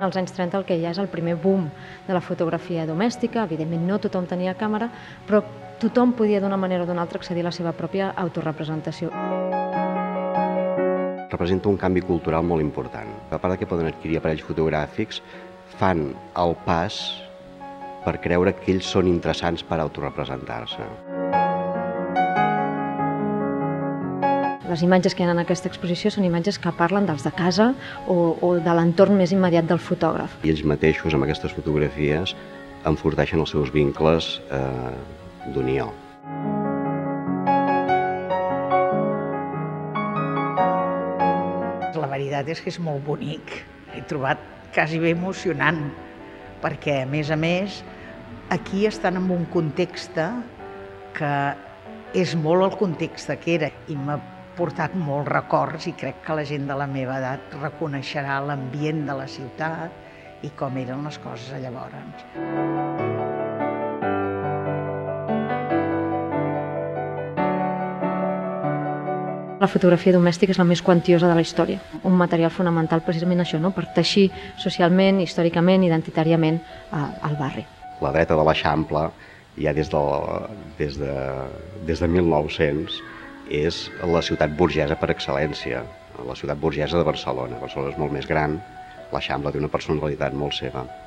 Als anys 30 el que hi ha és el primer boom de la fotografia domèstica. Evidentment no tothom tenia càmera, però tothom podia d'una manera o d'una altra accedir a la seva pròpia autorepresentació. Representa un canvi cultural molt important. A part que poden adquirir aparells fotogràfics, fan el pas per creure que ells són interessants per autorepresentar-se. Les imatges que hi ha en aquesta exposició són imatges que parlen dels de casa o de l'entorn més immediat del fotògraf. I ells mateixos, amb aquestes fotografies, enforteixen els seus vincles d'unió. La veritat és que és molt bonic. He trobat quasi bé emocionant, perquè, a més, aquí estan en un context que és molt el context que era i m'ha portat molts records i crec que la gent de la meva edat reconeixerà l'ambient de la ciutat i com eren les coses llavors. La fotografia domèstica és la més quantiosa de la història, un material fonamental precisament això, per teixir socialment, històricament, identitàriament al barri. La dreta de l'Eixample, ja des de 1900, és la ciutat burgesa per excel·lència, la ciutat burgesa de Barcelona. Barcelona és molt més gran, l'Eixample té una personalitat molt seva.